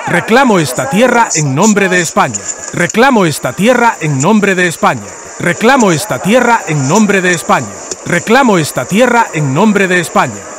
Reclamo esta tierra en nombre de España. Reclamo esta tierra en nombre de España. Reclamo esta tierra en nombre de España. Reclamo esta tierra en nombre de España.